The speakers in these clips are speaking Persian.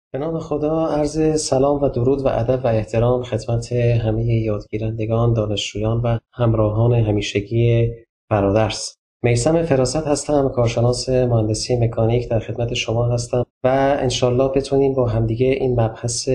به نام خدا، عرض سلام و درود و ادب و احترام خدمت همه یادگیرندگان، دانشجویان و همراهان همیشگی فرادرس. میثم فراست هستم، کارشناس مهندسی مکانیک در خدمت شما هستم و انشالله بتونیم با همدیگه این مبحث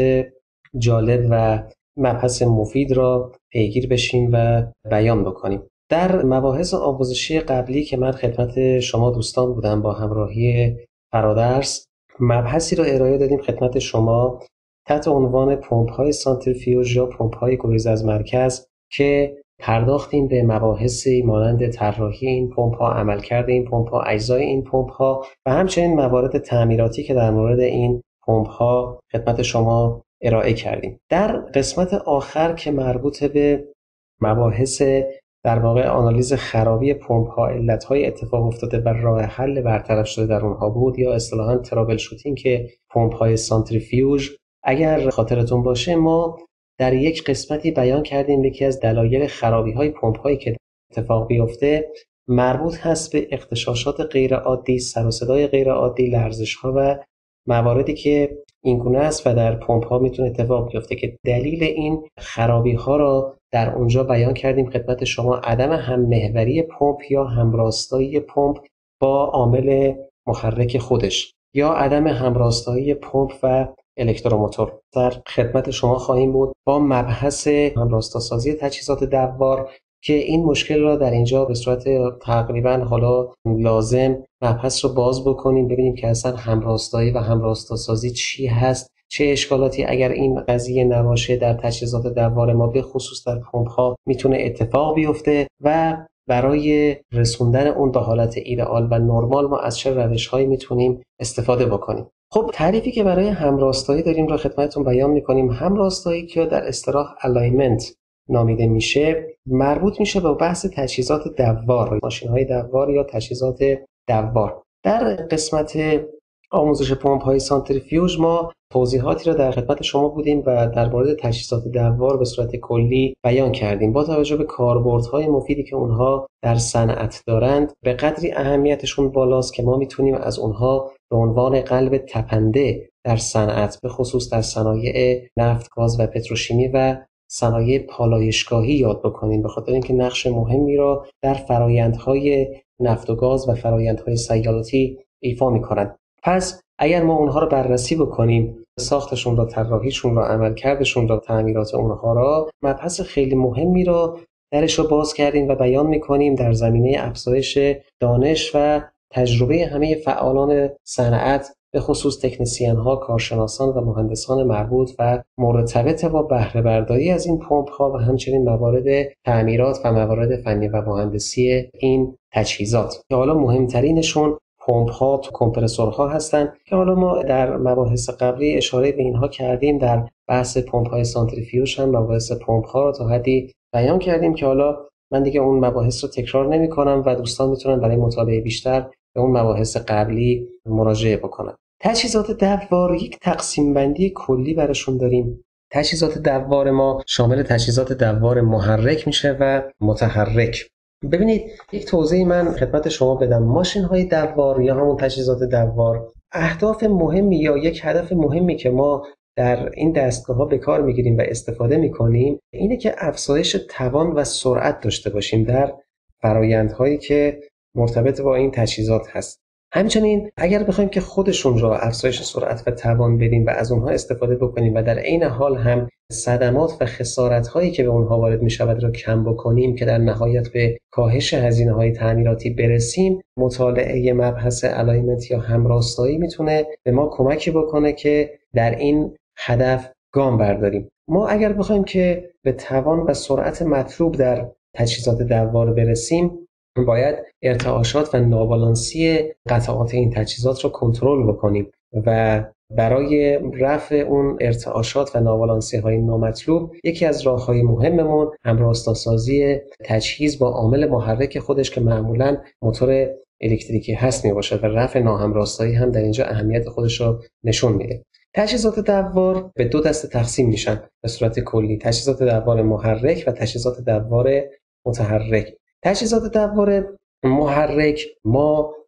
جالب و مبحث مفید را پیگیر بشیم و بیان بکنیم. در مباحث آموزشی قبلی که من خدمت شما دوستان بودم با همراهی فرادرس، مبحثی را ارائه دادیم خدمت شما تحت عنوان پمپ‌های سانتریفیوژ یا پمپ‌های گریز از مرکز که پرداختیم به مباحثی مانند طراحی این پمپ‌ها، عملکرد این پمپ‌ها، اجزای این پمپ‌ها و همچنین موارد تعمیراتی که در مورد این پمپ‌ها خدمت شما ارائه کردیم. در قسمت آخر که مربوط به مباحث در واقع آنالیز خرابی پمپ‌ها، علت‌های اتفاق افتاده و راه حل برطرف شده در اونها بود یا اصطلاحاً ترابل شوتینگ که پمپ‌های سانتریفیوژ، اگر خاطرتون باشه ما در یک قسمتی بیان کردیم یکی از دلایل خرابی‌های پمپ‌هایی که اتفاق بیفته مربوط هست به اغتشاشات غیر عادی، سر و صدای غیر عادی، لرزش‌ها و مواردی که این گونه است و در پمپ‌ها میتونه اتفاق بیفته که دلیل این خرابی‌ها را در اونجا بیان کردیم خدمت شما. عدم هم‌محوری پمپ یا همراستایی پمپ با عامل محرک خودش یا عدم همراستایی پمپ و الکتروموتور در خدمت شما خواهیم بود با مبحث همراستاسازی تجهیزات دوار که این مشکل را در اینجا به صورت تقریبا حالا لازم مبحث رو باز بکنیم، ببینیم که اصلا همراستایی و همراستاسازی چی هست، چه اشکالاتی اگر این قضیه نباشه در تجهیزات دوار ما به خصوص در پمپ ها میتونه اتفاق بیفته و برای رسوندن اون به حالت ایدئال و نرمال ما از چه روش‌هایی میتونیم استفاده بکنیم. خب تعریفی که برای همراستایی داریم را خدمتتون بیان میکنیم. همراستایی که در اصطلاح الاینمنت نامیده میشه مربوط میشه به بحث تجهیزات دوار، ماشین‌های دوار یا تجهیزات دوار. در قسمت آموزش پمپ‌های سانتریفیوژ ما توضیحاتی را در خدمت شما بودیم و در مورد تجهیزات دوار به صورت کلی بیان کردیم. با توجه به کاربردهای مفیدی که اونها در صنعت دارند به قدری اهمیتشون بالاست که ما میتونیم از اونها به عنوان قلب تپنده در صنعت به خصوص در صنایع نفت، گاز و پتروشیمی و صنایع پالایشگاهی یاد بکنیم، به خاطر اینکه نقش مهمی را در فرآیندهای نفت و گاز و فرآیندهای سیالاتی ایفا می‌کنند. پس اگر ما اونها رو بررسی بکنیم، ساختشون را، طراحیشون را، عملکردشون را، تعمیرات اونها را، مبحث خیلی مهمی را درش رو باز کردیم و بیان می‌کنیم در زمینه افزایش دانش و تجربه همه فعالان صنعت به خصوص تکنسین‌ها، کارشناسان و مهندسان مربوط و مرتبط با بهره برداری از این پمپ‌ها و همچنین موارد تعمیرات و موارد فنی و مهندسی این تجهیزات که حالا مهمترینشون پمپ‌ها و کمپرسورها هستند که حالا ما در مباحث قبلی اشاره به اینها کردیم. در بحث پمپ‌های سانتریفیوژ هم مباحث پمپ‌ها را تا حدی بیان کردیم که حالا من دیگه اون مباحث رو تکرار نمی‌کنم و دوستان میتونن برای مطالعه بیشتر به اون مباحث قبلی مراجعه بکنن. تجهیزات دوار یک تقسیم بندی کلی براشون داریم. تجهیزات دوار ما شامل تجهیزات دوار محرک میشه و متحرک. ببینید یک توضیح من خدمت شما بدم. ماشین های دوار یا همون تجهیزات دوار، اهداف مهمی یا یک هدف مهمی که ما در این دستگاه ها به کار میگیریم و استفاده میکنیم اینه که افزایش توان و سرعت داشته باشیم در فرآیندهایی که مرتبط با این تجهیزات هست. همچنین اگر بخوایم که خودشون را افزایش سرعت و توان بدیم و از اونها استفاده بکنیم و در عین حال هم صدمات و خسارت هایی که به اونها وارد می شود را کم بکنیم که در نهایت به کاهش هزینه های تعمیراتی برسیم، مطالعه مبحث الاینمنت یا همراستایی میتونه به ما کمکی بکنه که در این هدف گام برداریم. ما اگر بخوایم که به توان و سرعت مطلوب در تجهیزات دوار برسیم باید ارتعاشات و نابالانسی قطعات این تجهیزات رو کنترل بکنیم و برای رفع اون ارتعاشات و نابالانسی های نامطلوب یکی از راههای مهممون همراستاسازی تجهیز با عامل محرک خودش که معمولاً موتور الکتریکی هست می باشد و رفع ناهمراستایی هم در اینجا اهمیت خودش رو نشون میده. تجهیزات دوار به دو دسته تقسیم میشن به صورت کلی: تجهیزات دوار محرک و تجهیزات دوار متحرک. تجهیزات دوار محرک ما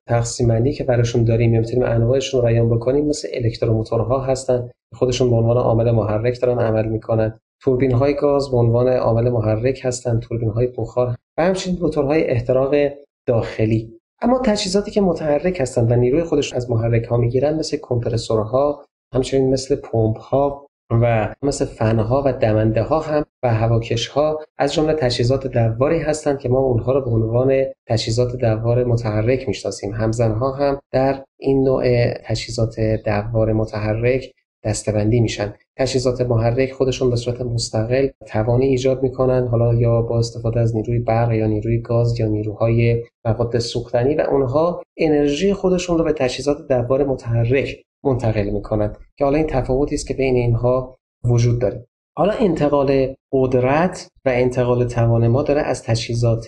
تقسیم بندی که براشون داریم میتونیم انواعشون رو بیان بکنیم، مثل الکتروموتورها هستن، خودشون به عنوان عامل محرک دارن عمل میکنن. توربین‌های گاز به عنوان عامل محرک هستن، توربین‌های بخار و همچنین موتورهای احتراق داخلی. اما تجهیزاتی که متحرک هستند و نیروی خودشون از محرک‌ها میگیرن، مثل کمپرسورها، همچنین مثل پمپ‌ها و مثل فن‌ها و دمنده‌ها هم و هواکش‌ها از جمله تجهیزات دواری هستند که ما اونها رو به عنوان تجهیزات دوار متحرک میشناسیم. همزن‌ها هم در این نوع تجهیزات دوار متحرک دسته‌بندی میشن. تجهیزات محرک خودشون به صورت مستقل توانی ایجاد میکنن، حالا یا با استفاده از نیروی برق یا نیروی گاز یا نیروهای مواد سوختنی، و اونها انرژی خودشون رو به تجهیزات دوار متحرک منتقل میکنن که حالا این تفاوتی است که بین اینها وجود داره. حالا انتقال قدرت و انتقال توان ما داره از تجهیزات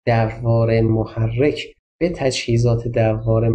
دوار محرک به تجهیزات دوار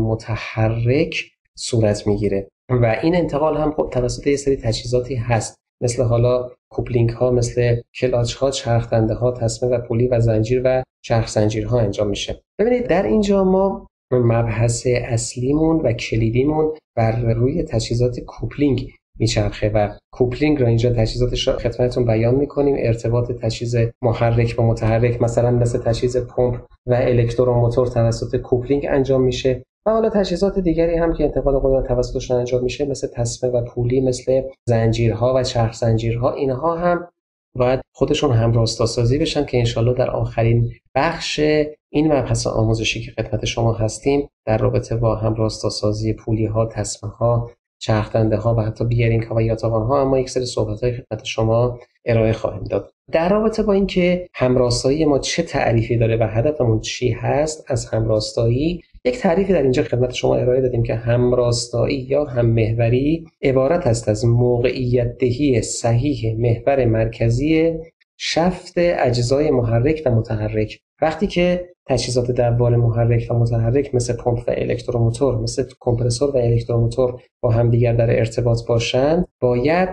متحرک صورت میگیره و این انتقال هم خب توسط یه سری تجهیزاتی هست، مثل حالا کوپلینگ ها، مثل کلاچ ها، چرخ دنده ها، تسمه و پولی و زنجیر و چرخ زنجیرها انجام میشه. ببینید در اینجا ما مبحث اصلیمون و کلیدیمون بر روی تجهیزات کوپلینگ میچرخه و کوپلینگ رو اینجا تجهیزاتش رو خدمتتون بیان میکنیم. ارتباط تجهیز محرک با متحرک، مثلا مثل تجهیز پمپ و الکتروموتور توسط کوپلینگ انجام میشه و حالا تجهیزات دیگری هم که انتقال قدرت توسطشون انجام میشه، مثل تسمه و پولی، مثل زنجیرها و چرخ زنجیرها، اینها هم باید خودشون همراستاسازی بشن که انشالله در آخرین بخش این مبحث آموزشی که خدمت شما هستیم در رابطه با همراستاسازی پولی ها، تسمه ها، چرخ دنده ها و حتی بیرینگ ها و یاتاقان ها اما یک سری صحبت های خدمت شما ارائه خواهیم داد. در رابطه با اینکه همراستایی ما چه تعریفی داره و هدفمون چی هست از همراستایی، یک تعریفی در اینجا خدمت شما ارائه دادیم که همراستایی یا هم‌محوری عبارت است از موقعیت دهی صحیح محور مرکزی شفت اجزای محرک و متحرک. وقتی که تجهیزات دوار محرک و متحرک مثل پمپ و الکتروموتور، مثل کمپرسور و الکتروموتور با همدیگر در ارتباط باشند، باید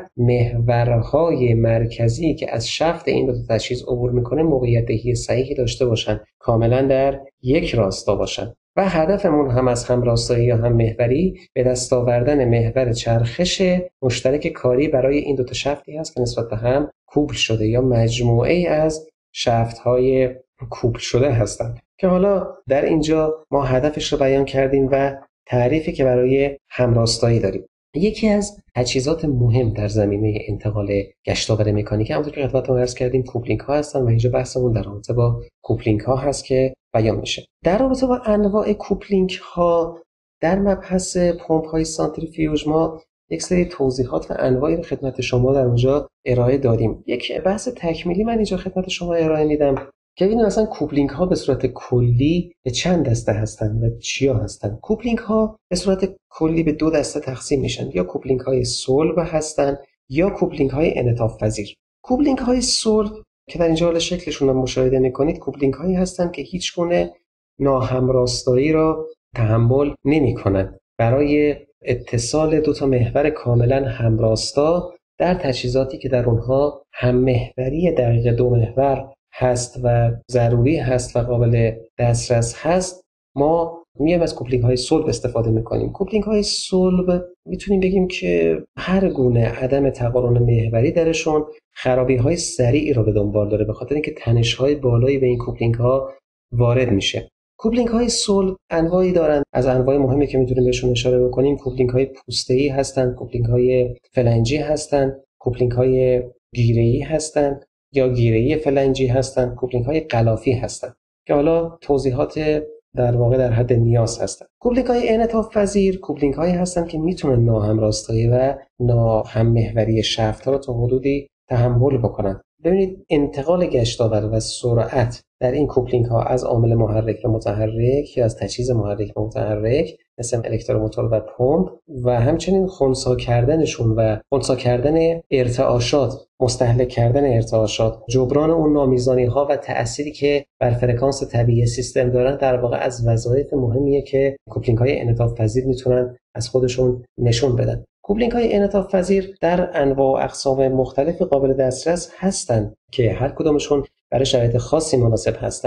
محورهای مرکزی که از شفت این دو تجهیز عبور میکنه موقعیت دهی صحیحی داشته باشند، کاملا در یک راستا باشند. و هدفمون هم از همراستایی یا هم‌محوری به دست آوردن محور چرخش مشترک کاری برای این دو تا شفتی هست که نسبت به هم کوپل شده یا مجموعه از شفت‌های کوپل شده هستند، که حالا در اینجا ما هدفش رو بیان کردیم و تعریفی که برای همراستایی داریم. یکی از تجهیزات مهم در زمینه انتقال گشتاور مکانیکی همونطور که خدمتتون عرض کردیم کوپلینگ ها هستن و اینجا بحثمون در رابطه با کوپلینگ ها هست که بیان میشه. در رابطه با انواع کوپلینگ ها در مبحث پمپ های سانتریفیوژ ما یک سری توضیحات و انواعی رو خدمت شما در اونجا ارائه دادیم. یک بحث تکمیلی من اینجا خدمت شما ارائه میدم که ببینید مثلا کوپلینگ ها به صورت کلی به چند دسته هستند و چیا هستند. کوپلینگ ها به صورت کلی به دو دسته تقسیم میشن، یا کوپلینگ های صلب هستند یا کوپلینگ های انعطاف پذیر. کوپلینگ های صلب که در اینجا حالا شکلشون رو مشاهده میکنید، کوپلینگ هایی هستند که هیچ گونه ناهمراستایی را تحمل نمیکنند. برای اتصال دو تا محور کاملا همراستا در تجهیزاتی که در اونها هم‌محوری دقیق دو محور هست و ضروری هست و قابل دسترس هست، ما میایم از کوپلینگ های صلب استفاده میکنیم. کوپلینگ های صلب میتونیم بگیم که هر گونه عدم تقارن محوری درشون خرابی های سریعی رو به دنبال داره، به خاطر اینکه تنش های بالایی به این کوپلینگ ها وارد میشه. کوپلینگ های صلب انواعی دارن. از انواع مهمی که میتونیم بهشون اشاره بکنیم کوپلینگ های پوسته‌ای هستن، کوپلینگ های فلنجی هستن، کوپلینگ های گیره‌ای هستن یا گیره‌ای فلنجی هستن، کوپلینگ های غلافی هستن که حالا توضیحات در واقع در حد نیاز هستن. کوپلینگ های انعطاف پذیر کوپلینگ هایی هستن که میتونن ناهمراستایی و ناهم‌محوری شافت ها رو تا حدودی تحمل بکنن. ببینید انتقال گشتاور و سرعت در این کوپلینگ ها از عامل محرک به متحرک یا از تجهیز محرک به متحرک مثل الکتروموتور و پمپ و همچنین خنثی کردنشون و خنثی کردن ارتعاشات، مستهلک کردن ارتعاشات، جبران اون نامیزانی ها و تأثیری که بر فرکانس طبیعی سیستم دارن در واقع از وظایف مهمیه که کوپلینگ های انعطاف پذیر میتونن از خودشون نشون بدن. کوپلینگ های انعطاف پذیر در انواع و اقسام مختلف قابل دسترس هستند که هر کدامشون برای شرایط خاصی مناسب هستند.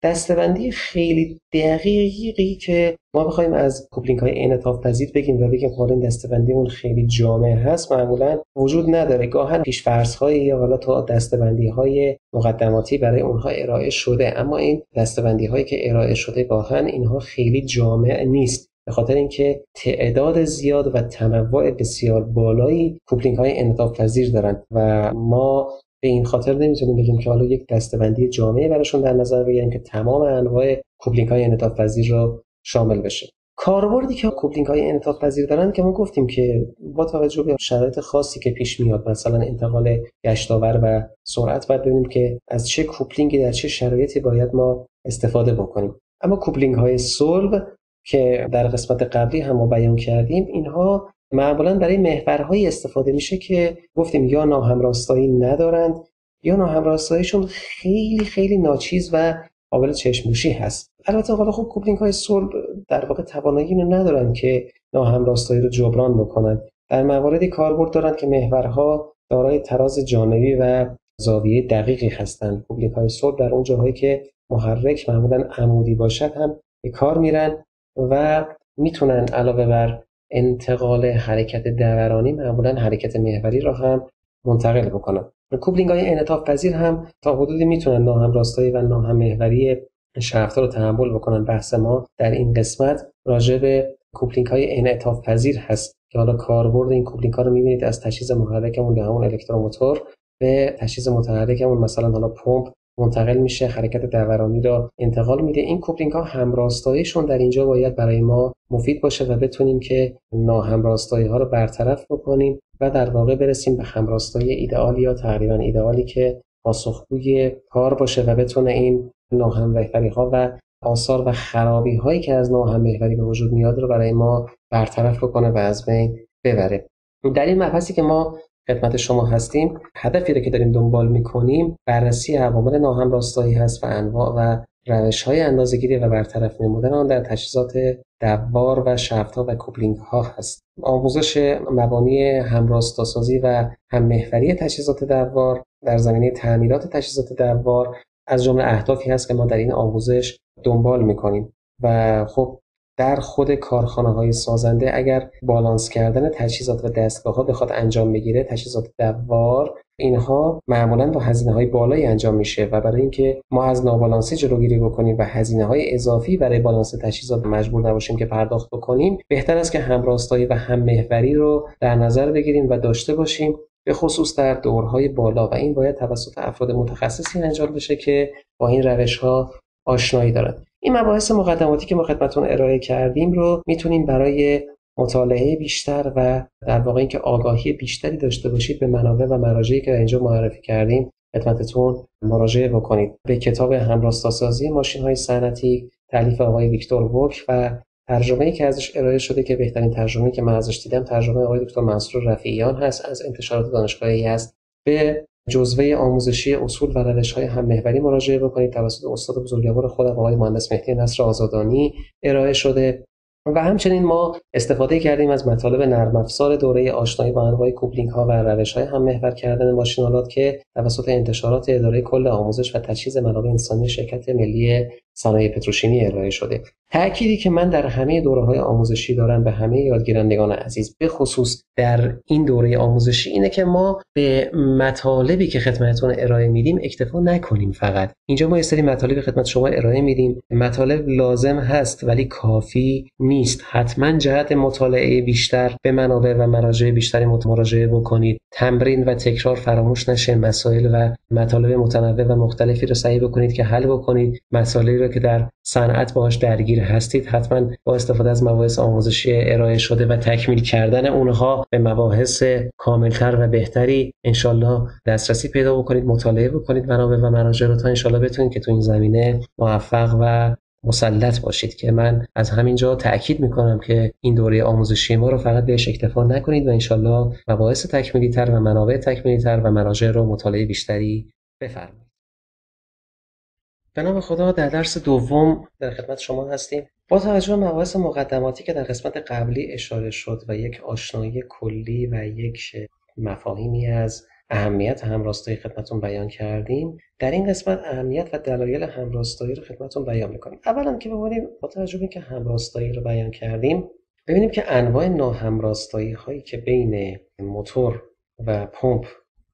دسته‌بندی خیلی دقیقی که ما بخوایم از کوپلینگ‌های انعطاف پذیر بگیم و بگیم حالا این دسته‌بندیمون خیلی جامع هست معمولا وجود نداره. گاهن پیش‌فرض‌های یا حالا تا دسته‌بندی‌های مقدماتی برای اونها ارائه شده، اما این دسته‌بندی‌هایی که ارائه شده گاهن اینها خیلی جامع نیست، به خاطر اینکه تعداد زیاد و تنوع بسیار بالایی کوپلینگ‌های انعطاف پذیر دارن و ما به این خاطر نمیتونیم بگیم که حالا یک دسته‌بندی جامعی براشون در نظر بگیریم که تمام انواع کوپلینگ‌های انعطاف پذیر رو شامل بشه. کاربردی که کوپلینگ‌های انعطاف پذیر دارن که ما گفتیم که با توجه به شرایط خاصی که پیش میاد، مثلا انتقال گشتاور و سرعت، باید ببینیم که از چه کوپلینگی در چه شرایطی باید ما استفاده بکنیم. اما کوپلینگ‌های صلب که در قسمت قبلی هم ما بیان کردیم، اینها معمولاً برای محورهایی استفاده میشه که گفتیم یا ناهمراستایی ندارند یا ناهمراستاییشون خیلی خیلی ناچیز و قابل چشم‌پوشی هست. البته حالا خب کوپلینگ‌های صلب در واقع توانایی اینو ندارن که ناهمراستایی رو جبران بکنن. در مواردی کاربرد دارن که محورها دارای تراز جانبی و زاویه دقیقی هستند. کوپلینگ‌های صلب در اون جاهایی که محرک معمولاً عمودی باشد هم به کار میرن و میتونن علاوه بر انتقال حرکت دورانی معمولاً حرکت محوری را هم منتقل بکنن. کوپلینگ‌های انعطاف پذیر هم تا حدودی میتونن ناهمراستایی و ناهم‌محوری شرف‌ها رو تحمل بکنن. بحث ما در این قسمت راجع به کوپلینگ‌های انعطاف پذیر هست که حالا کاربرد این کوپلینگ‌ها رو می‌بینید از تجهیز محرکمون یا همون الکتروموتور به تجهیز متحرکمون، مثلا حالا پمپ، منتقل میشه، حرکت دورانی را انتقال میده. این کوپلینگ‌ها همراستاییشون در اینجا باید برای ما مفید باشه و بتونیم که ناهمراستایی‌ها رو برطرف بکنیم و در واقع برسیم به همراستایی ایدئال یا تقریبا ایدئالی که پاسخگوی کار باشه و بتونه این ناهم‌محوری‌ها و آثار و خرابی‌هایی که از ناهم‌محوری به وجود میاد رو برای ما برطرف بکنه و از بین ببره. در این مبحثی که ما خدمت شما هستیم، هدفی رو که داریم دنبال می‌کنیم بررسی عوامل ناهمراستایی هست و انواع و روش‌های اندازه‌گیری و برطرف نمودن آن در تجهیزات دوار و شفت‌ها و کوپلینگ‌ها هست. آموزش مبانی همراستاسازی و هم‌محوری تجهیزات دوار در زمینه تعمیرات تجهیزات دوار از جمله اهدافی هست که ما در این آموزش دنبال می‌کنیم و خب در خود کارخانه‌های سازنده اگر بالانس کردن تجهیزات و دستگاه‌ها بخواد انجام بگیره، تجهیزات دوار اینها معمولاً با هزینه‌های بالایی انجام میشه و برای اینکه ما از نابالانسی جلوگیری بکنیم و هزینه‌های اضافی برای بالانس تجهیزات مجبور نباشیم که پرداخت بکنیم، بهتر است که همراستایی و هم‌محوری رو در نظر بگیریم و داشته باشیم، به خصوص در دورهای بالا، و این باید توسط افراد متخصصی انجام بشه که با این روش‌ها آشنایی دارند. این مباحث مقدماتی که ما خدمتتون ارائه کردیم رو میتونیم برای مطالعه بیشتر و در واقع اینکه آگاهی بیشتری داشته باشید به منابع و مراجعی که در اینجا معرفی کردیم خدمتتون مراجعه بکنید. به کتاب همراستاسازی ماشین‌های صنعتی تألیف آقای ویکتور ووک و ترجمه‌ای که ازش ارائه شده که بهترین ترجمه‌ای که من ازش دیدم ترجمه آقای دکتر منصور رفیعیان هست از انتشارات دانشگاه یزد. به جزوه آموزشی اصول و روش‌های هم‌محوری مراجعه بکنید توسط استاد بزرگوار خودم آقای مهندس مهدی نصر آزادانی ارائه شده و همچنین ما استفاده کردیم از مطالب نرم افزار دوره آشنایی با انواع کوپلینگ‌ها و روش‌های هم‌محور کردن ماشین‌آلات که توسط انتشارات اداره کل آموزش و تجهیز منابع انسانی شرکت ملی صنایع پتروشیمی ارائه شده. تأکیدی که من در همه دوره‌های آموزشی دارم به همه یادگیرندگان عزیز، به خصوص در این دوره آموزشی، اینه که ما به مطالبی که خدمتتون ارائه میدیم اکتفا نکنیم. فقط اینجا ما یه سری مطالب خدمت شما ارائه میدیم، مطالب لازم هست ولی کافی نیست. حتما جهت مطالعه بیشتر به منابع و مراجع بیشتری مراجعه بکنید. تمرین و تکرار فراموش نشه. مسائل و مطالب متنوع و مختلفی رو سعی بکنید که حل بکنید. مسائلی رو که در صنعت باهاش درگیر هستید حتما با استفاده از مباحث آموزشی ارائه شده و تکمیل کردن اونها به مباحث کاملتر و بهتری انشالله دسترسی پیدا بکنید، مطالعه بکنید منابع و مراجع رو تا انشالله بتونید که تو این زمینه موفق و مسلط باشید. که من از همینجا تأکید میکنم که این دوره آموزشی ما رو فقط بهش اکتفا نکنید و انشالله مباحث تکمیلی تر و منابع تکمیلی تر و مراجع رو مطالعه بیشتری بفرمایید. به نام خدا، در درس دوم در خدمت شما هستیم. با توجه به مباحث مقدماتی که در قسمت قبلی اشاره شد و یک آشنایی کلی و یک مفاهیمی از اهمیت همراستایی خدمتتون بیان کردیم، در این قسمت اهمیت و دلایل همراستایی رو خدمتتون بیان می‌کنیم. اولا که ببینیم با توجه به اینکه همراستایی رو بیان کردیم، ببینیم که انواع ناهمراستایی هایی که بین موتور و پمپ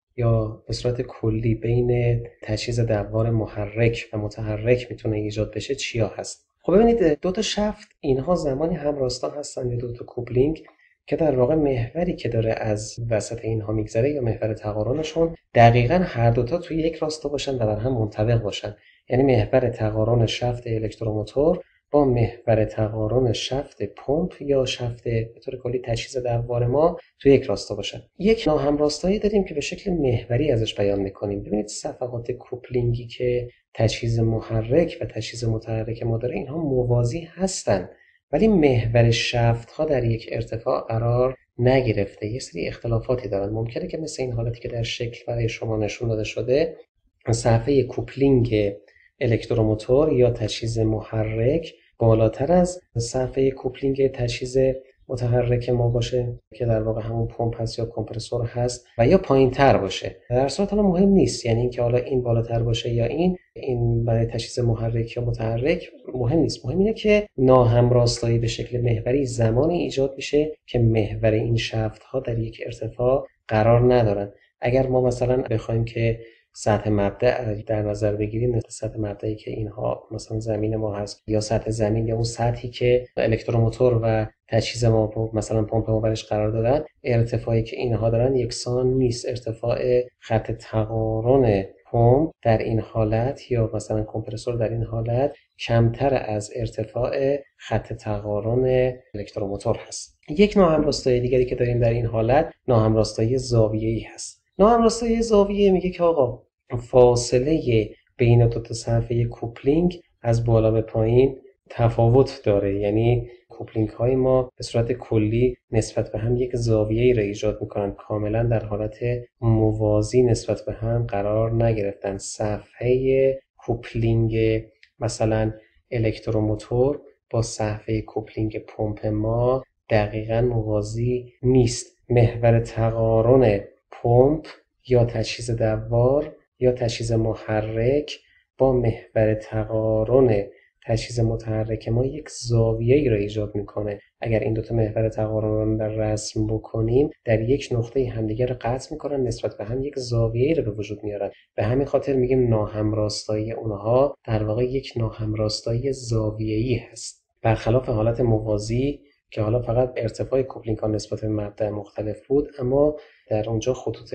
یا به صورت کلی بین تجهیز دوار محرک و متحرک میتونه ایجاد بشه چیا هست. خب ببینید دو تا شفت اینها زمانی همراستا هستن یا دو تا کوپلینگ که در واقع محوری که داره از وسط اینها میگذره یا محور تقارنشون دقیقاً هر دوتا توی یک راستا باشن و بر هم منطبق باشن. یعنی محور تقارن شفت الکتروموتور با محور تقارن شفت پمپ یا شفت به طور کلی تجهیز دوار ما توی یک راستا باشن. یک ناهمراستایی داریم که به شکل محوری ازش بیان میکنیم. ببینید صفحات کوپلینگی که تجهیز محرک و تجهیز متحرک ما داره اینها موازی هستن، ولی محور شفت ها در یک ارتفاع قرار نگرفته، یه سری اختلافاتی دارن. ممکنه که مثل این حالتی که در شکل برای شما نشون داده شده صفحه کوپلینگ الکتروموتور یا تجهیز محرک بالاتر از صفحه کوپلینگ تجهیز متحرک ما باشه که در واقع همون پمپ هست یا کمپرسور هست و یا پایین تر باشه. در صورت حالا مهم نیست، یعنی اینکه حالا این بالاتر باشه یا این برای تجهیز محرک یا متحرک مهم نیست. مهم اینه که ناهمراستایی به شکل محوری زمانی ایجاد میشه که محور این شفت ها در یک ارتفاع قرار ندارن. اگر ما مثلا بخوایم که سطح مبدأ در نظر بگیریم، سطح مبدئی که اینها مثلا زمین ما هست یا سطح زمین یا اون سطحی که الکتروموتور و تجهیز ما مثلا پمپ ما برش قرار دادن، ارتفاعی که اینها دارن یکسان نیست. ارتفاع خط تقارن پمپ در این حالت یا مثلا کمپرسور در این حالت کمتر از ارتفاع خط تقارن الکتروموتور هست. یک ناهمراستایی دیگری که داریم در این حالت ناهمراستایی زاویه‌ای هست. ناهمراستایی زاویه میگه که آقا فاصله بین دو تا صفحه کوپلینگ از بالا به پایین تفاوت داره، یعنی کوپلینگ های ما به صورت کلی نسبت به هم یک زاویه‌ای را ایجاد میکنن، کاملا در حالت موازی نسبت به هم قرار نگرفتن. صفحه کوپلینگ مثلا الکتروموتور با صفحه کوپلینگ پمپ ما دقیقاً موازی نیست. محور تقارن پمپ یا تجهیز دوار یا تجهیز محرک با محور تقارن تجهیز متحرک ما یک زاویه‌ای را ایجاد میکنه. اگر این دوتا محور تقارن رو رسم بکنیم در یک نقطه همدیگر رو قطع میکنن، نسبت به هم یک زاویه‌ای رو به وجود میارن. به همین خاطر میگیم ناهمراستایی اونها در واقع یک ناهمراستایی زاویه‌ای هست، برخلاف حالت موازی که حالا فقط ارتفاع کوپلینگ ها نسبت به مبدأ مختلف بود، اما در اونجا خطوط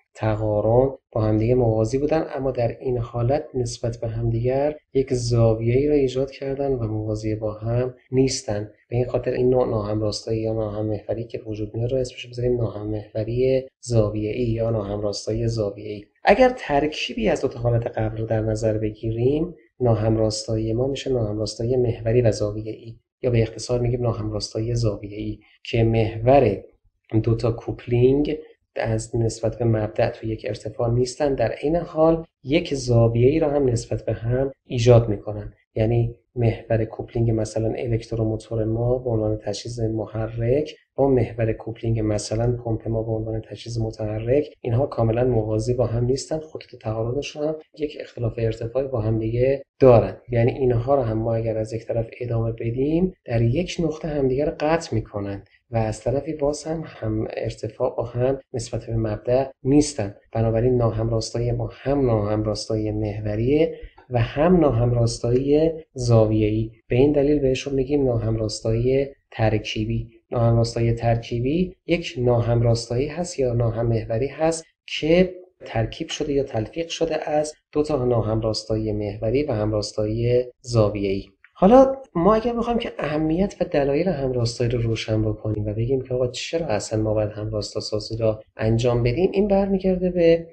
تقارن با همدیگه موازی بودن، اما در این حالت نسبت به همدیگر یک زاویه‌ای را ایجاد کردن و موازی با هم نیستن. به این خاطر این نوع ناهمراستایی یا ناهم‌محوری که وجود میاره رو اسمش بذاریم ناهم‌محوری زاویه‌ای یا ناهمراستایی زاویه‌ای. اگر ترکیبی از دو تا حالت قبل رو در نظر بگیریم، ناهمراستایی ما میشه ناهمراستایی محوری و زاویه‌ای، یا به اختصار میگیم ناهمراستایی زاویه‌ای، که محور دو تا کوپلینگ از نسبت به مبدأ تو یک ارتفاع نیستن، در این حال یک زاویه‌ای را هم نسبت به هم ایجاد میکنن. یعنی محور کوپلینگ مثلا الکتروموتور ما به عنوان تجهیز محرک با محور کوپلینگ مثلا پمپ ما به عنوان تجهیز متحرک، اینها کاملا موازی با هم نیستن، خطوط تقارنشون هم یک اختلاف ارتفاعی با هم دیگه دارن. یعنی اینها رو هم ما اگر از یک طرف ادامه بدیم در یک نقطه همدیگه رو قطع میکنن و از طرفی باز هم ارتفاع با هم نسبت به مبدأ نیستن. بنابراین ناهمراستایی ما هم ناهمراستایی محوریه و هم ناهمراستایی زاویه‌ای. به این دلیل بهشون میگیم ناهمراستایی ترکیبی. ناهمراستایی ترکیبی یک ناهمراستایی هست یا ناهم‌محوری هست که ترکیب شده یا تلفیق شده از دو تا ناهمراستایی محوری و همراستایی زاویه‌ای. حالا ما اگر بخوایم که اهمیت و دلایل همراستایی رو روشن بکنیم و بگیم که آقا چرا اصلا ما باید همراستا سازی را انجام بدیم، این برمیگرده به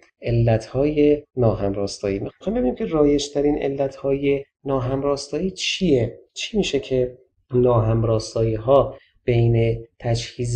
علتهای ناهمراستایی. میخوایم ببینیم که رایج‌ترین علتهای ناهمراستایی چیه؟ چی میشه که ناهمراستایی ها بین تجهیز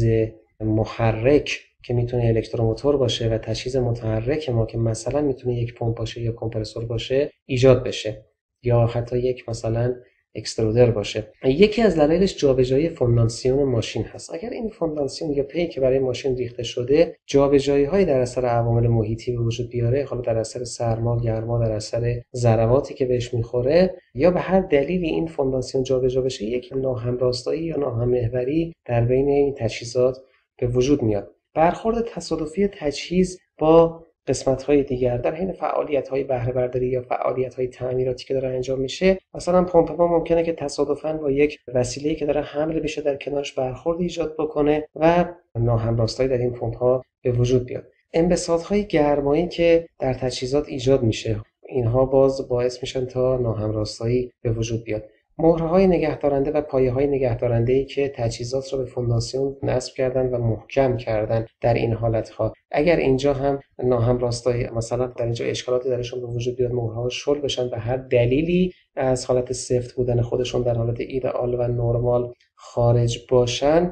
محرک که میتونه الکتروموتور باشه و تجهیز متحرک ما که مثلا میتونه یک پمپ باشه یا کمپرسور باشه ایجاد بشه، یا حتی یک مثلا اکسترودر باشه. یکی از دلایلش جابجایی فونداسیون ماشین هست. اگر این فونداسیون یا پی که برای ماشین ریخته شده جابجایی‌هایی در اثر عوامل محیطی به وجود بیاره، حالا در اثر سرما، گرما، در اثر ضرباتی که بهش میخوره یا به هر دلیلی این فونداسیون جابجا بشه، یک ناهمراستایی یا ناهم‌محوری در بین این تجهیزات به وجود میاد. برخورد تصادفی تجهیز با قسمت‌های دیگر در حین فعالیت‌های بهره برداری یا فعالیت‌های تعمیراتی که داره انجام میشه، مثلا پمپ ما ممکنه که تصادفاً با یک وسیله‌ای که داره حمل میشه در کنارش برخورد ایجاد بکنه و ناهمراستایی در این پمپ‌ها به وجود بیاد. انبساط‌های گرمایی که در تجهیزات ایجاد میشه، اینها باز باعث میشن تا ناهمراستایی به وجود بیاد. مهره‌های نگهدارنده و پایه‌های نگهدارنده‌ای که تجهیزات را به فونداسیون نصب کردن و محکم کردن، در این حالت‌ها اگر اینجا هم ناهمراستایی، مثلا در اینجا اشکالاتی درشون به وجود بیاد، مهرها شل بشن به هر دلیلی از حالت سفت بودن خودشون در حالت ایدئال و نرمال خارج باشند،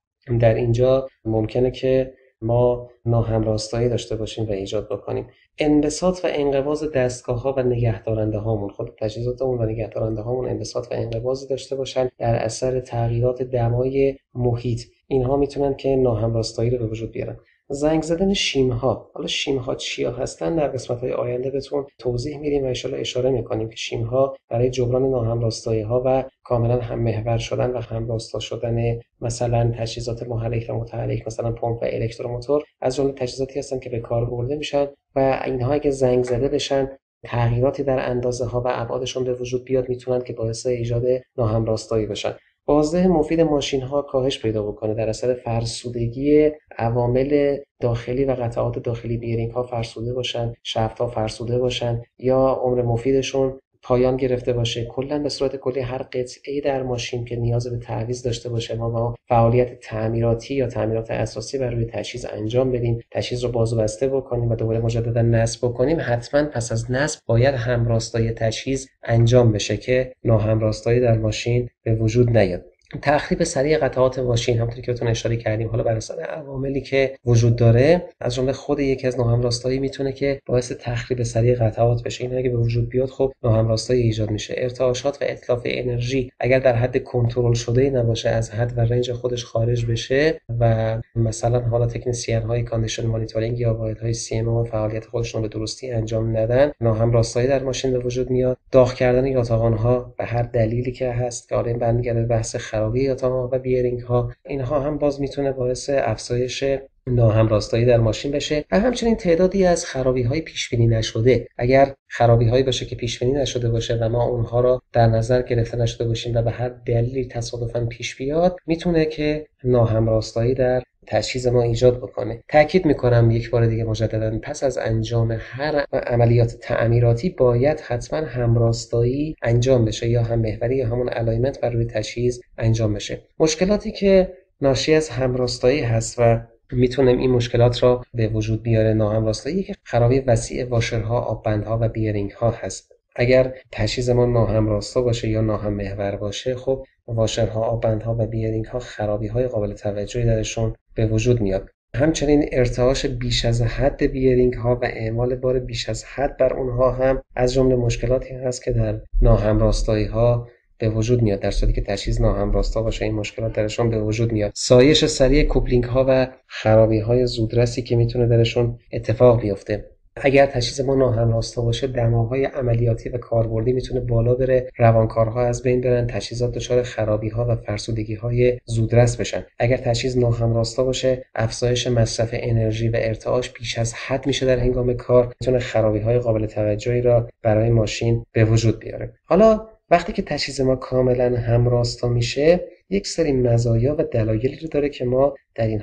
در اینجا ممکنه که ما ناهمراستایی داشته باشیم و ایجاد بکنیم. انبساط و انقباض دستگاه‌ها و نگهدارنده هامون، خود تجهیزاتمون و نگهدارنده هامون انبساط و انقباضی داشته باشن در اثر تغییرات دمای محیط، اینها میتونن که ناهمراستایی رو به وجود بیارن. زنگ زدن شیم‌ها، حالا شیم‌ها چیا هستن در قسمت‌های آینده بهتون توضیح میدیم و ان شاءالله اشاره می‌کنیم که شیم‌ها برای جبران ناهمراستایی‌ها و کاملا هم محور شدن و همراستا شدن مثلا تجهیزات محرک و متحرک، مثلا پمپ و الکتروموتور، از جمله تجهیزاتی هستن که به کار برده میشن و اینها اگه زنگ زده بشن، تغییراتی در اندازه‌ها و ابعادشون به وجود بیاد، میتونن که باعث ایجاد ناهمراستایی بشن. بازده مفید ماشین‌ها کاهش پیدا بکنه در اثر فرسودگی عوامل داخلی و قطعات داخلی، بیرینگ‌ها فرسوده باشن، شافت‌ها فرسوده باشن یا عمر مفیدشون پایان گرفته باشه. کلا به صورت کلی هر قطعه‌ای در ماشین که نیاز به تعویض داشته باشه، ما با فعالیت تعمیراتی یا تعمیرات اساسی بر روی تجهیز انجام بدیم، تجهیز رو باز و بسته بکنیم و دوباره مجددا نصب بکنیم، حتما پس از نصب باید همراستایی تجهیز انجام بشه که ناهمراستایی در ماشین به وجود نیاد. تخریب سریع قطعات ماشین، همونطوری که بهتون اشاره کردیم، حالا بر اثر عواملی که وجود داره، از جمله خود یکی از ناهمراستایی میتونه که باعث تخریب سریع قطعات بشه. این اگه به وجود بیاد، خب ناهمراستایی ایجاد میشه. ارتعاشات و اتلاف انرژی اگر در حد کنترل شده نباشه، از حد و رنج خودش خارج بشه و مثلا حالا تکنسین های کاندیشن مانیتورینگ یا واحدهای سی ام او فعالیت خودشون به درستی انجام ندن، ناهمراستایی در ماشین به وجود میاد. داغ کردن یاتاقان ها به هر دلیلی که هست، که حالا برمیگرده بحث خرابی یاتاق‌ها و بیرینگ ها، اینها هم باز میتونه باعث افزایش ناهمراستایی در ماشین بشه. و همچنین تعدادی از خرابی‌های پیش‌بینی نشده، اگر خرابی‌هایی باشه که پیش‌بینی نشده باشه و ما اونها را در نظر گرفته نشده باشیم و به هر دلیلی تصادفاً پیش بیاد، میتونه که ناهمراستایی در تجهیز ما ایجاد بکنه. تاکید میکنم یک بار دیگه مجددا، پس از انجام هر عملیات تعمیراتی باید حتما همراستایی انجام بشه، یا هم محوری یا همون الاینمنت بر روی تجهیز انجام بشه. مشکلاتی که ناشی از همراستایی هست و میتونیم این مشکلات را به وجود بیاره، ناهمراستایی که خرابی وسیع واشرها، آببندها و بیرینگ ها هست. اگر تجهیز ما ناهمراستا باشه یا ناهم‌محور باشه، خب واشرها، آببندها و بیرینگ ها خرابی‌های قابل توجهی درشون به وجود میاد. همچنین ارتعاش بیش از حد بیرینگ ها و اعمال بار بیش از حد بر اونها هم از جمله مشکلاتی هست که در ناهمراستایی ها به وجود میاد. در صورتی که تجهیز ناهمراستا باشه، این مشکلات درشون به وجود میاد. سایش سریع کوپلینگ ها و خرابی های زودرسی که میتونه درشون اتفاق بیفته. اگر تجهیز ما ناهمراستا باشه، دماهای عملیاتی و کاربردی میتونه بالا بره، روانکارها از بین برن، تجهیزات دچار خرابی‌ها و فرسودگی‌های زودرس بشن. اگر تجهیز ناهمراستا باشه، افزایش مصرف انرژی و ارتعاش بیش از حد میشه در هنگام کار، میتونه خرابی‌های قابل توجهی را برای ماشین به وجود بیاره. حالا وقتی که تجهیز ما کاملا همراستا میشه، یک سری مزایا و دلایلی رو داره که ما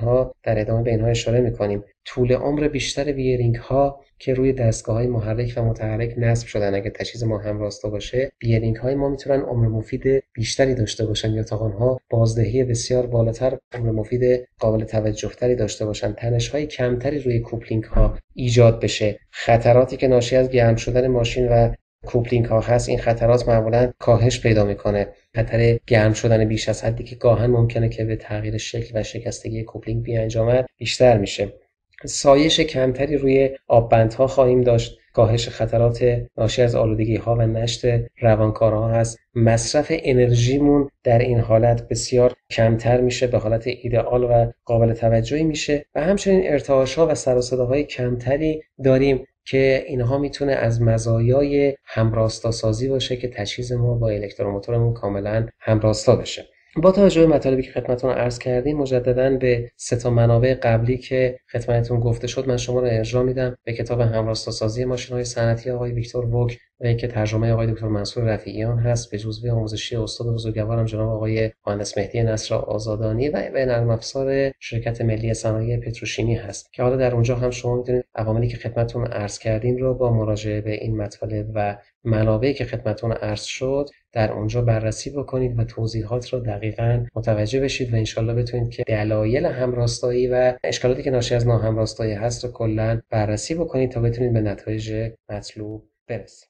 در ادامه به اینها اشاره میکنیم. طول عمر بیشتر بیرینگ ها که روی دستگاه های محرک و متحرک نصب شدن، اگه تجهیز ما همراستا باشه، بیرینگ های ما میتونن عمر مفید بیشتری داشته باشن، یا یاتاقان ها بازدهی بسیار بالاتر، عمر مفید قابل توجه تری داشته باشن، تنش های کمتری روی کوپلینگ ها ایجاد بشه. خطراتی که ناشی از گرم شدن ماشین و کوپلینگ ها هست، این خطرات معمولا کاهش پیدا میکنه. خطر گرم شدن بیش از حدی که گاهن ممکنه که به تغییر شکل و شکستگی کوپلینگ بیانجامد بیشتر میشه. سایش کمتری روی آببندها خواهیم داشت. کاهش خطرات ناشی از آلودگی‌ها و نشت روانکاوها هست. مصرف انرژیمون در این حالت بسیار کمتر میشه، به حالت ایدئال و قابل توجهی میشه و همچنین ارتعاش‌ها و سر و صداهای کمتری داریم که اینها میتونه از مزایای همراستاسازی باشه که تجهیز ما با الکتروموتورمون کاملا همراستا بشه. با توجه به مطالبی که خدمتتون عرض کردیم، مجدداً به 3 منابع قبلی که خدمتتون گفته شد من شما رو ارجاع میدم به کتاب همراستاسازی ماشین‌های صنعتی آقای ویکتور ووگ که ترجمه آقای دکتر منصور رفیعیان هست، به جزوه آموزشی استاد بزرگوارم جناب آقای مهندس مهدی نصر آزادانی و به نرم افزار شرکت ملی صنایع پتروشیمی هست که حالا در اونجا هم شما میتونید عواملی که خدمتتون عرض کردیم رو با مراجعه به این مطالب و منابعی که خدمتتون عرض شد در اونجا بررسی بکنید و توضیحات رو دقیقاً متوجه بشید و انشالله بتونید که دلایل همراستایی و اشکالاتی که ناشی از ناهمراستایی هست رو کلاً بررسی بکنید تا بتونید به نتایج مطلوب برسید.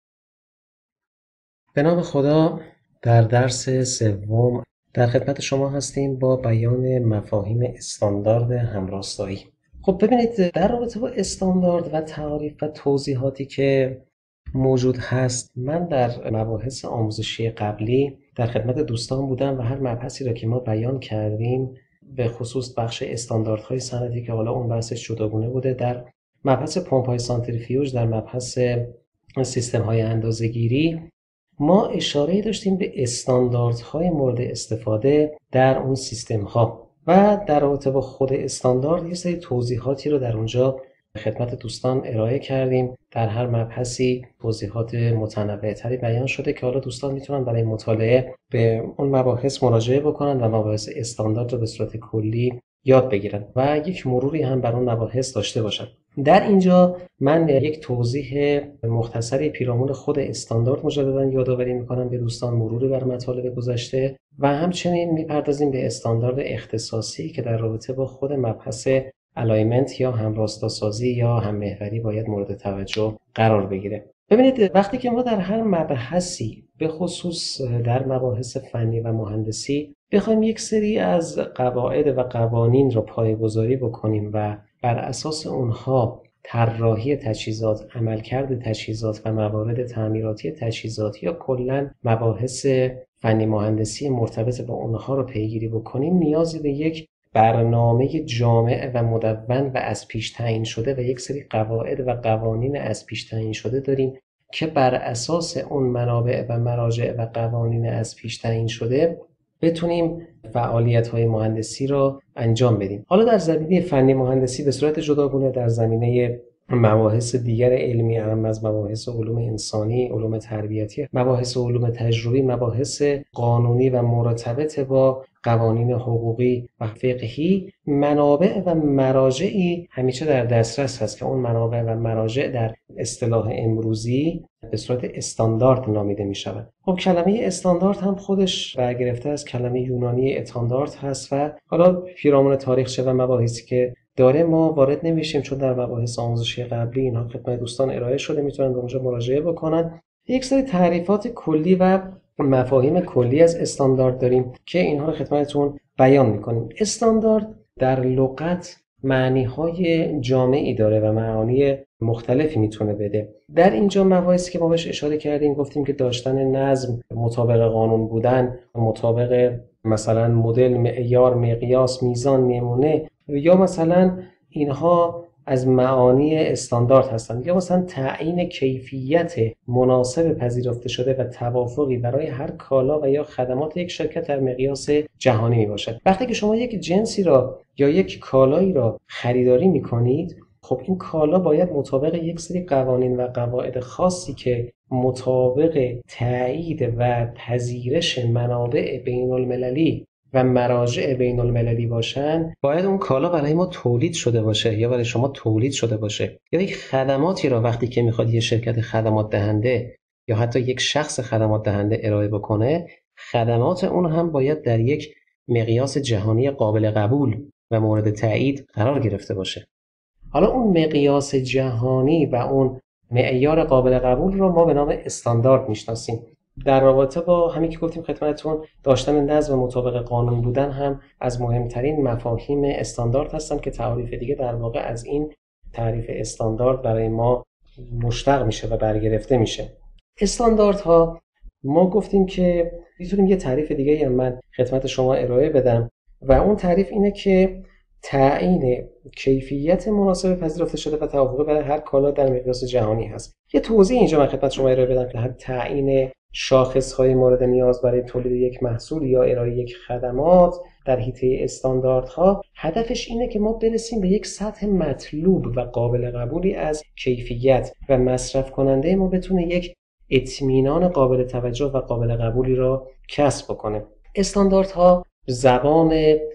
به نام خدا، در درس سوم در خدمت شما هستیم با بیان مفاهیم استاندارد همراستایی. خب ببینید، در رابطه با استاندارد و تعاریف و توضیحاتی که موجود هست، من در مباحث آموزشی قبلی در خدمت دوستان بودم و هر مبحثی را که ما بیان کردیم، به خصوص بخش استانداردهای صنعتی که حالا اون بحثش جداگونه بوده، در مبحث پمپ‌های سانتریفیوژ، در مبحث سیستم‌های اندازه‌گیری، ما اشاره داشتیم به استانداردهای مورد استفاده در اون سیستم‌ها و در رابطه با خود استاندارد یه سری توضیحاتی رو در اونجا خدمت دوستان ارائه کردیم. در هر مبحثی توضیحات متنوع‌تری بیان شده که حالا دوستان میتونن برای مطالعه به اون مباحث مراجعه بکنن و مباحث استاندارد رو به صورت کلی یاد بگیرن و یک مروری هم بر اون مباحث داشته باشن. در اینجا من یک توضیح مختصری پیرامون خود استاندارد مجددا یادآوری میکنم به دوستان، مروری بر مطالب گذشته و همچنین میپردازیم به استاندارد اختصاصی که در رابطه با خود مبحث الایمنت یا همراستاسازی یا هم‌محوری باید مورد توجه قرار بگیره. ببینید، وقتی که ما در هر مبحثی به خصوص در مباحث فنی و مهندسی بخوایم یک سری از قواعد و قوانین رو پایه‌گذاری بکنیم و بر اساس اونها طراحی تجهیزات، عملکرد تجهیزات و موارد تعمیراتی تجهیزات یا کلاً مباحث فنی مهندسی مرتبط با اونها رو پیگیری بکنیم، نیازی به یک برنامه جامع و مدون و از پیش تعیین شده و یک سری قواعد و قوانین از پیش تعیین شده داریم که بر اساس اون منابع و مراجع و قوانین از پیش تعیین شده بتونیم فعالیت‌های مهندسی را انجام بدیم. حالا در زمینه فنی مهندسی به صورت جداگونه، در زمینه مباحث دیگر علمی اهم از مباحث علوم انسانی، علوم تربیتی، مباحث علوم تجربی، مباحث قانونی و مرتبط با قوانین حقوقی و فقهی، منابع و مراجعی همیشه در دسترس هست که اون منابع و مراجع در اصطلاح امروزی به صورت استاندارد نامیده می شود. خب کلمه استاندارد هم خودش برگرفته از کلمه یونانی اتاندارد هست و حالا پیرامون تاریخچه و مباحثی که داره ما وارد نمیشیم، چون در مباحث آموزشی قبلی اینها خدمت دوستان ارائه شده، میتونن به اونجا مراجعه بکنن. یک سری تعریفات کلی و مفاهیم کلی از استاندارد داریم که اینها رو خدمتتون بیان میکنیم. استاندارد در لغت معنی‌های جامعی داره و معانی مختلفی میتونه بده. در اینجا مباحثی که ما بهش اشاره کردیم، گفتیم که داشتن نظم، مطابق قانون بودن، مطابق مثلا مدل، معیار، مقیاس، میزان، نمونه، یا مثلا اینها از معانی استاندارد هستند، یا مثلا تعیین کیفیت مناسب پذیرفته شده و توافقی برای هر کالا و یا خدمات یک شرکت در مقیاس جهانی می باشد. وقتی که شما یک جنسی را یا یک کالایی را خریداری می کنید، خب این کالا باید مطابق یک سری قوانین و قواعد خاصی که مطابق تایید و پذیرش منابع بین المللی و مراجع بین المللی باشن، باید اون کالا برای ما تولید شده باشه یا برای شما تولید شده باشه. یا یک خدماتی را وقتی که میخواد یه شرکت خدمات دهنده یا حتی یک شخص خدمات دهنده ارائه بکنه، خدمات اون هم باید در یک مقیاس جهانی قابل قبول و مورد تایید قرار گرفته باشه. حالا اون مقیاس جهانی و اون معیار قابل قبول رو ما به نام استاندارد میشناسیم. در رابطه با همین که گفتیم خدمتتون، داشتن نظم مطابق قانون بودن هم از مهمترین مفاهیم استاندارد هستن که تعریف دیگه در واقع از این تعریف استاندارد برای ما مشتق میشه و برگرفته میشه. استانداردها ما گفتیم که میتونیم یه تعریف دیگه هم من خدمت شما ارائه بدم و اون تعریف اینه که تعیین کیفیت مناسب پذیرفته شده و توافقی برای هر کالا در مقیاس جهانی هست. یه توضیح اینجا من خدمت شما ارائه بدم که تعیین شاخص‌های مورد نیاز برای تولید یک محصول یا ارائه یک خدمات در حیطه استانداردها هدفش اینه که ما برسیم به یک سطح مطلوب و قابل قبولی از کیفیت و مصرف کننده ما بتونه یک اطمینان قابل توجه و قابل قبولی را کسب بکنه. استانداردها زبان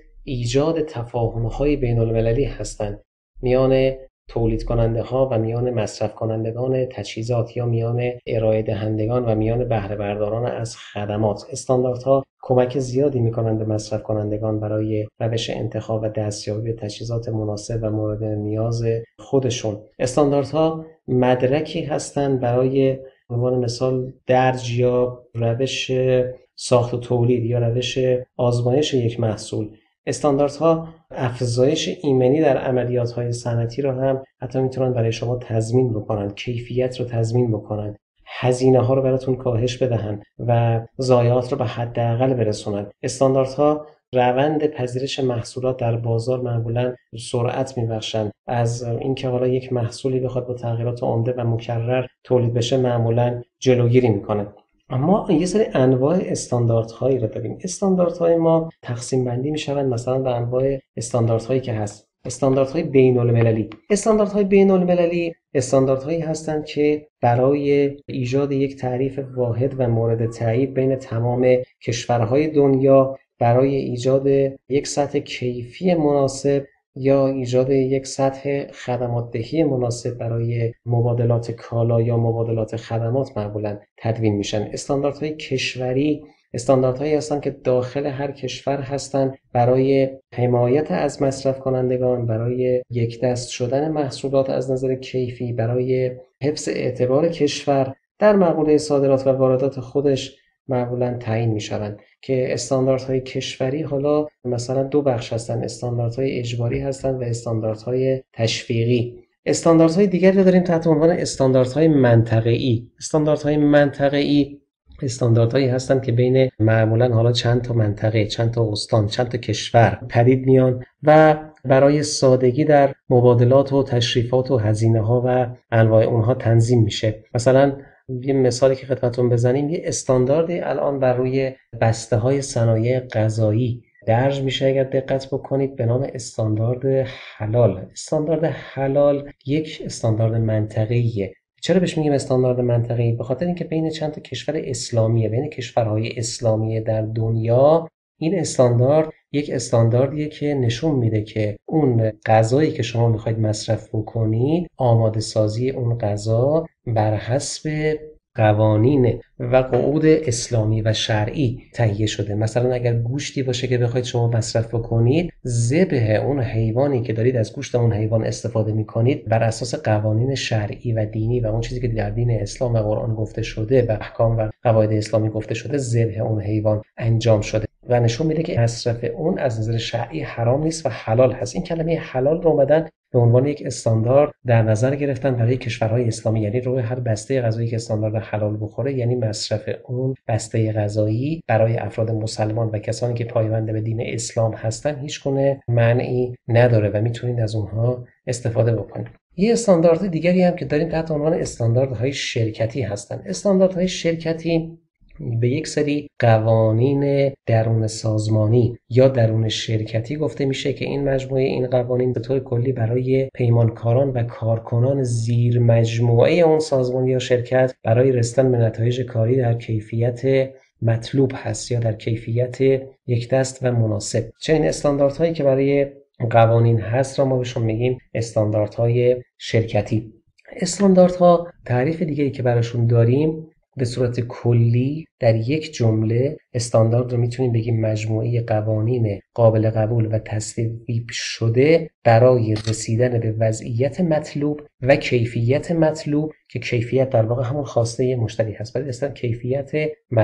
ایجاد تفاهم‌های بین‌المللی هستند میان تولید کننده ها و میان مصرف کنندگان تجهیزات یا میان ارائه دهندگان و میان بهره برداران از خدمات. استانداردها کمک زیادی می‌کنند به مصرف کنندگان برای روش انتخاب و دستیابی به تجهیزات مناسب و مورد نیاز خودشون. استانداردها مدرکی هستند برای به عنوان مثال درج یا روش ساخت و تولید یا روش آزمایش یک محصول. استانداردها افزایش ایمنی در عملیات‌های صنعتی رو هم حتی میتونن برای شما تضمین بکنن، کیفیت رو تضمین بکنن، هزینه‌ها رو براتون کاهش بدهن و ضایعات رو به حداقل برسونن. استانداردها روند پذیرش محصولات در بازار معمولاً سرعت می‌بخشن. از اینکه حالا یک محصولی بخواد با تغییرات عمده و مکرر تولید بشه معمولاً جلوگیری می‌کنه. اما یه سری انواع استانداردهایی رو داریم. استانداردهای ما تقسیم بندی میشوند مثلا به انواع استانداردهایی که هست. استانداردهای بین‌المللی. استانداردهای بین‌المللی استانداردهایی هستند که برای ایجاد یک تعریف واحد و مورد تایید بین تمام کشورهای دنیا برای ایجاد یک سطح کیفی مناسب یا ایجاد یک سطح خدمات دهی مناسب برای مبادلات کالا یا مبادلات خدمات معمولاً تدوین میشن. استانداردهای کشوری استانداردهایی هستند که داخل هر کشور هستند برای حمایت از مصرف کنندگان، برای یک دست شدن محصولات از نظر کیفی، برای حفظ اعتبار کشور در مقوله صادرات و واردات خودش معمولاً تعیین میشوند که استانداردهای کشوری حالا مثلا دو بخش هستن، استانداردهای اجباری هستند و استانداردهای تشویقی. استانداردهای دیگری رو داریم تحت عنوان استانداردهای منطقه‌ای. استانداردهای منطقه‌ای استانداردهایی هستند که بین معمولاً حالا چند تا منطقه، چند تا استان، چند تا کشور پدید میان و برای سادگی در مبادلات و تشریفات و هزینه‌ها و انواع اونها تنظیم میشه. مثلا یه مثالی که خدمتتون بزنیم، یه استانداردی الان بر روی بسته‌های صنایع غذایی درج میشه اگر دقت بکنید به نام استاندارد حلال. استاندارد حلال یک استاندارد منطقه‌ایه. چرا بهش میگیم استاندارد منطقه‌ای؟ به خاطر اینکه بین چند تا کشور اسلامیه، بین کشورهای اسلامی در دنیا این استاندارد یک استانداردیه که نشون میده که اون غذایی که شما میخواید مصرف بکنید، آماده سازی اون غذا بر حسب قوانین و قعود اسلامی و شرعی تهیه شده. مثلا اگر گوشتی باشه که بخواید شما مصرف بکنید، ذبح اون حیوانی که دارید از گوشت اون حیوان استفاده میکنید بر اساس قوانین شرعی و دینی و اون چیزی که در دین اسلام و قرآن گفته شده و احکام و قواعد اسلامی گفته شده، ذبح اون حیوان انجام شده و نشون میده که مصرف اون از نظر شرعی حرام نیست و حلال هست. این کلمه حلال رو اومدن به عنوان یک استاندارد در نظر گرفتن برای کشورهای اسلامی، یعنی روی هر بسته غذایی که استاندارد حلال بخوره یعنی مصرف اون بسته غذایی برای افراد مسلمان و کسانی که پایبند به دین اسلام هستن هیچ گونه مانعی نداره و میتونید از اونها استفاده بکنید. یه استاندارد دیگری هم که داریم تحت عنوان استانداردهای شرکتی هستن. استانداردهای شرکتی به یک سری قوانین درون سازمانی یا درون شرکتی گفته میشه که این مجموعه این قوانین به طور کلی برای پیمانکاران و کارکنان زیر مجموعه اون سازمان یا شرکت برای رسیدن به نتایج کاری در کیفیت مطلوب هست یا در کیفیت یک دست و مناسب. چنین استانداردهایی که برای قوانین هست را ما بهشون میگیم استانداردهای شرکتی. استانداردها تعریف دیگه‌ای که براشون داریم به صورت کلی در یک جمله استاندارد رو میتونیم بگیم مجموعه قوانین قابل قبول و تصویب شده برای رسیدن به وضعیت مطلوب و کیفیت مطلوب که کیفیت در واقع همون خواسته مشتری هست. ولی اصلا کیفیت مطلوب،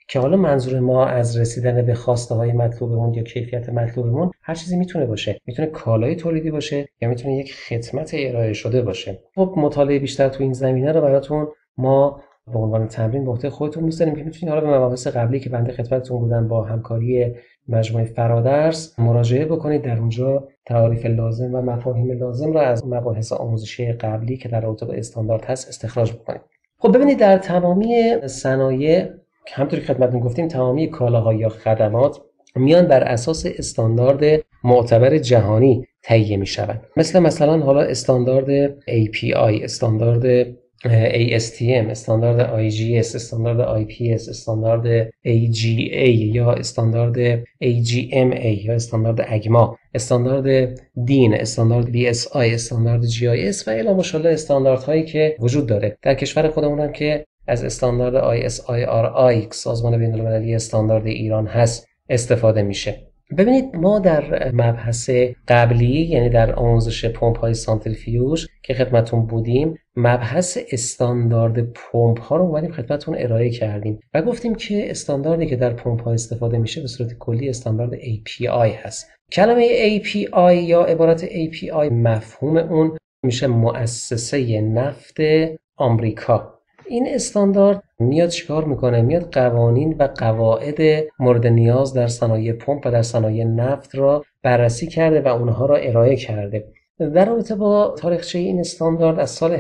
که حالا منظور ما از رسیدن به خواسته های مطلوبمون یا کیفیت مطلوبمون هر چیزی میتونه باشه، میتونه کالای تولیدی باشه یا میتونه یک خدمت ارائه شده باشه. خب مطالعه بیشتر تو این زمینه رو براتون ما به عنوان تمرین به عهده خودتون میذاریم که میتونید حالا به مباحث قبلی که بنده خدمتتون بودم با همکاری مجموعه فرادرس مراجعه بکنید. در اونجا تعاریف لازم و مفاهیم لازم را از مباحث آموزشی قبلی که در رابطه با استاندارد هست استخراج بکنید. خب ببینید در تمامی صنایع همونطوری که خدمتتون گفتیم تمامی کالاها یا خدمات میان بر اساس استاندارد معتبر جهانی تهیه میشوند. مثلا حالا استاندارد API، استاندارد ASTM، استاندارد IGS، استاندارد IPS، استاندارد AGA یا استاندارد AGMA یا استاندارد اگما، استاندارد دین، استاندارد BSI، استاندارد GIS و الی ماشاءالله استانداردهایی که وجود داره. در کشور خودمون هم که از استاندارد ISIRI سازمان بین‌المللی استاندارد ایران هست استفاده میشه. ببینید ما در مبحث قبلی یعنی در آموزش پمپ‌های سانتریفیوژ که خدمتتون بودیم مبحث استاندارد پمپ ها رو اومدیم خدمتتون ارائه کردیم و گفتیم که استانداردی که در پمپ ها استفاده میشه به صورت کلی استاندارد API هست. کلمه API یا عبارت API مفهوم اون میشه مؤسسه نفت آمریکا. این استاندارد میاد چیکار میکنه؟ میاد قوانین و قواعد مورد نیاز در صنایع پمپ و در صنایع نفت را بررسی کرده و اونها را ارائه کرده. در رابطه با تاریخچه این استاندارد از سال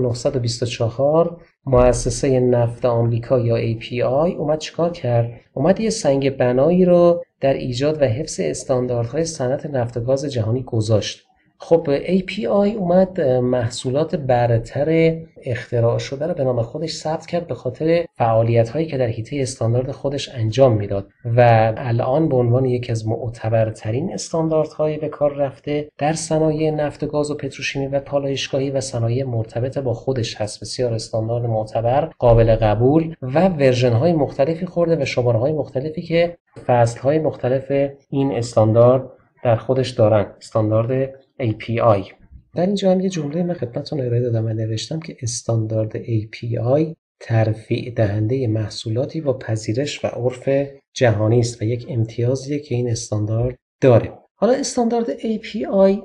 1924 مؤسسه نفت آمریکا یا API اومد چیکار کرد؟ اومد یه سنگ بنایی رو در ایجاد و حفظ استانداردهای صنعت نفت و گاز جهانی گذاشت. خب API اومد محصولات برتر اختراع شده رو به نام خودش ثبت کرد به خاطر فعالیت‌هایی که در حیطه استاندارد خودش انجام میداد و الان به عنوان یکی از معتبرترین استانداردهای به کار رفته در صنایع نفت و گاز و پتروشیمی و پالایشگاهی و صنایع مرتبط با خودش هست. بسیار استاندارد معتبر، قابل قبول و ورژن‌های مختلفی خورده و شماره‌های مختلفی که فصل‌های مختلف این استاندارد در خودش دارن. استاندارد API. در اینجا هم یه جمله من خدمتتون ارائه دادم و نوشتم که استاندارد API ترفیع دهنده محصولاتی با پذیرش و عرف جهانی است و یک امتیازیه که این استاندارد داره. حالا استاندارد API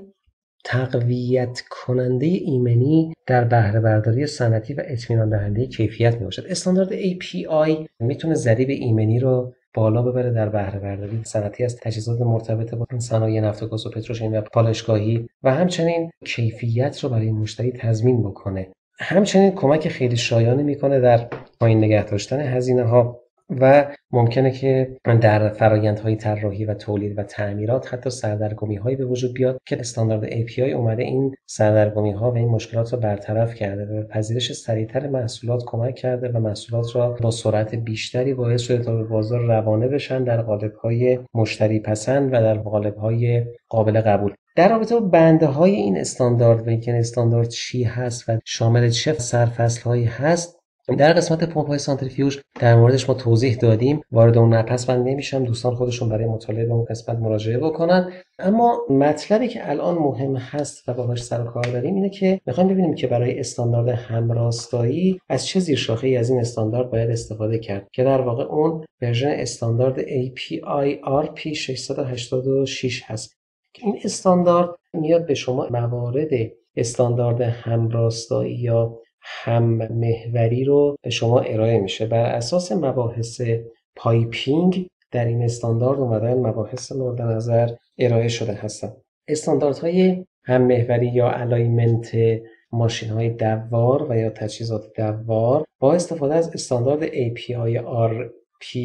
تقویت کننده ایمنی در بهره برداری صنعتی و اطمینان دهنده کیفیت میباشد. استاندارد API میتونه ضریب ایمنی رو بالا ببره در بهره برداری صنعتی از تجهیزات مرتبط با صنایع نفت و گاز و پتروشیمی و پالایشگاهی و همچنین کیفیت رو برای مشتری تضمین بکنه. همچنین کمک خیلی شایانی میکنه در پایین نگه داشتن هزینه ها و ممکنه که در فرآیندهای طراحی و تولید و تعمیرات حتی سردرگمی‌هایی به وجود بیاد که استاندارد API اومده این سردرگمی‌ها و این مشکلات رو برطرف کرده و به پذیرش سریعتر محصولات کمک کرده و محصولات را با سرعت بیشتری باعث شده تا به بازار روانه بشن در قالب‌های مشتری پسند و در قالب‌های قابل قبول. در رابطه با بنده‌های این استاندارد و اینکه استاندارد چی هست و شامل چه سرفصل‌هایی هست در قسمت پمپ‌های سانتریفیوژ در موردش ما توضیح دادیم، وارد اون مبحث من نمیشم، دوستان خودشون برای مطالعه به اون قسمت مراجعه بکنن. اما مطلبی که الان مهم هست و باهاش سر و کار داریم اینه که میخوایم ببینیم که برای استاندارد همراستایی از چه زیرشاخه‌ای از این استاندارد باید استفاده کرد که در واقع اون ورژن استاندارد API RP 686 هست. این استاندارد میاد به شما موارد استاندارد همراستایی یا هم محوری رو به شما ارائه میشه. بر اساس مباحث پایپینگ در این استاندارد اومدن مباحث مورد نظر ارائه شده هستن. استانداردهای هم محوری یا الاینمنت ماشین‌های دوار و یا تجهیزات دوار با استفاده از استاندارد API RP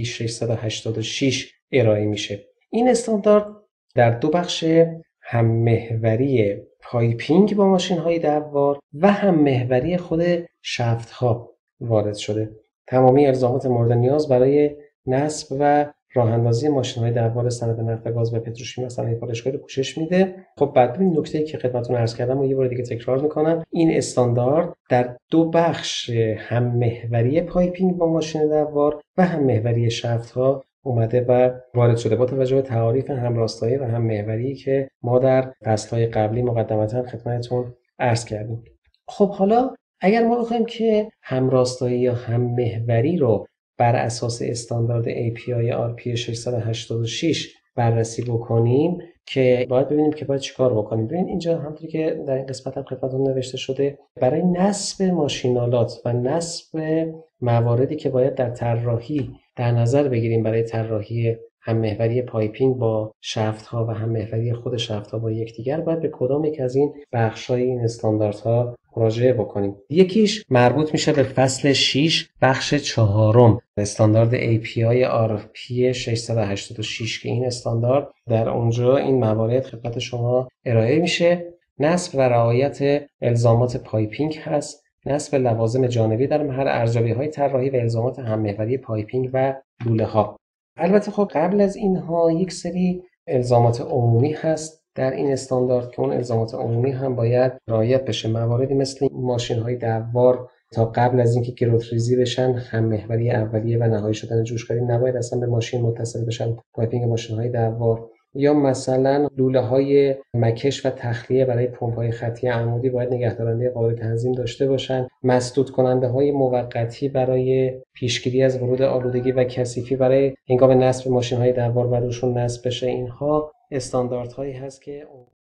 686 ارائه میشه. این استاندارد در دو بخش هم محوری پایپینگ با ماشین‌های دوار و هم محوری خود شفت‌ها وارد شده. تمامی الزامات مورد نیاز برای نصب و راه‌اندازی ماشین‌های دوار صنعت نفت و گاز و پتروشیمی و صنایع پالایشگاهی رو پوشش میده. خب بعد این نکته‌ای که خدمتتون عرض کردم و یه بار دیگه تکرار می‌کنم، این استاندارد در دو بخش هم محوری پایپینگ با ماشین دوار و هم محوری شفت‌ها اومده و وارد شده با توجه به تعاریف همراستایی و هم محوری که ما در فصل‌های قبلی مقدمتاً خدمتتون عرض کردیم. خب حالا اگر ما بخوایم که همراستایی یا هم محوری رو بر اساس استاندارد API RP 686 بررسی بکنیم که باید ببینیم که باید چیکار بکنیم. ببین اینجا همونطوری که در این قسمت هم خدمتتون نوشته شده، برای نصب ماشین‌آلات و نصب مواردی که باید در طراحی در نظر بگیریم برای طراحی هم‌محوری پایپینگ با شفت‌ها و هم‌محوری خود شفت‌ها با یکدیگر، باید به کدام یک از این بخش‌های این استانداردها مراجعه بکنیم. یکیش مربوط میشه به فصل 6 بخش 4 استاندارد API RP 686 که این استاندارد در اونجا این موارد خدمت شما ارائه میشه. نصب و رعایت الزامات پایپینگ هست، نصب لوازم جانبی در محل ارزیابی‌های طراحی و الزامات هم‌محوری پایپینگ و لوله‌ها. البته خب قبل از اینها یک سری الزامات عمومی هست در این استاندارد که اون الزامات عمومی هم باید رعایت بشه. مواردی مثل ماشین‌های دوار تا قبل از اینکه گروت‌ریزی بشن، هم‌محوری اولیه و نهایی شدن جوشکاری نباید اصلا به ماشین متصل بشن، پایپینگ ماشین‌های دوار. یا مثلا لوله‌های مکش و تخلیه برای پمپ‌های خطی عمودی باید نگهدارنده قابل تنظیم داشته باشن. مسدود کننده‌های موقتی برای پیشگیری از ورود آلودگی و کثیفی برای هنگام نصب ماشین‌های دوار و روشون نصب بشه. اینها استانداردهایی هست که